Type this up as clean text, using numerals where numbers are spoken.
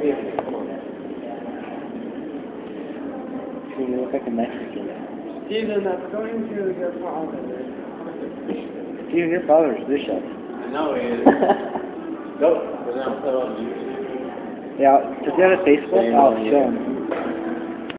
Come on. You look like a Mexican. Steven, that's going to your father. Steven, your father is Bishop. I know he is. Go. But now put on YouTube. Yeah, does he have a Facebook? I'll show him.